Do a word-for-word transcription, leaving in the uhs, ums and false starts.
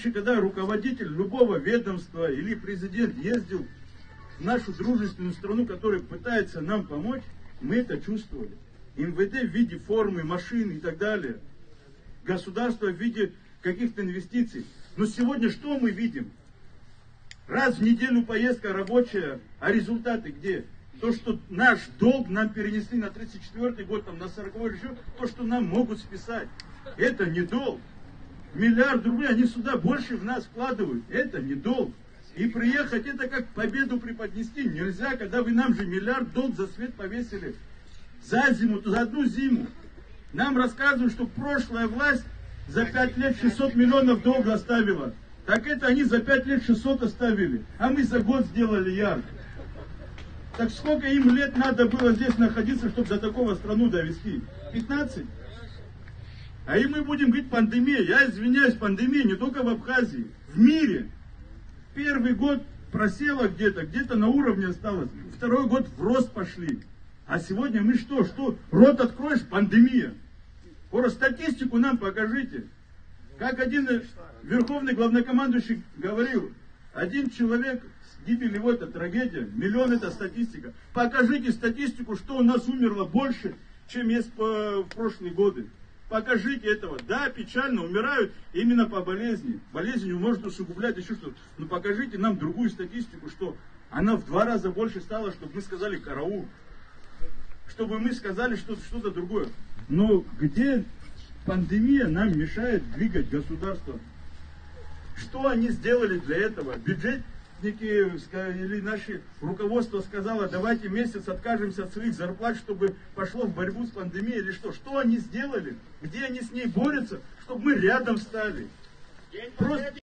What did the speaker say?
Когда руководитель любого ведомства или президент ездил в нашу дружественную страну, которая пытается нам помочь, мы это чувствовали. эм вэ дэ в виде формы, машин и так далее. Государство в виде каких-то инвестиций. Но сегодня что мы видим? Раз в неделю поездка рабочая, а результаты где? То, что наш долг нам перенесли на тридцать четвёртый год, там, на сороковой еще, то, что нам могут списать. Это не долг. Миллиард рублей, они сюда больше в нас вкладывают. Это не долг. И приехать, это как победу преподнести нельзя, когда вы нам же миллиард долг за свет повесили. За зиму, за одну зиму. Нам рассказывают, что прошлая власть за пять лет шестьсот миллионов долга оставила. Так это они за пять лет шестьсот оставили. А мы за год сделали ярко. Так сколько им лет надо было здесь находиться, чтобы до такого страну довести? пятнадцать? А и мы будем говорить пандемия. Я извиняюсь, пандемия не только в Абхазии, в мире. Первый год просела где-то, где-то на уровне осталось. Второй год в рост пошли. А сегодня мы что? Что? Рот откроешь, пандемия. Скоро статистику нам покажите. Как один верховный главнокомандующий говорил, один человек с гибелью его, это трагедия, миллион это статистика. Покажите статистику, что у нас умерло больше, чем есть по, в прошлые годы. Покажите этого. Да, печально, умирают именно по болезни. Болезнь может усугублять еще что-то. Но покажите нам другую статистику, что она в два раза больше стала, чтобы мы сказали караул. Чтобы мы сказали что-то что-то другое. Но где пандемия нам мешает двигать государство? Что они сделали для этого? Бюджетники или наше руководство сказало, давайте месяц откажемся от своих зарплат, чтобы пошло в борьбу с пандемией или что? Что они сделали? Где они с ней борются? Чтобы мы рядом стали. Просто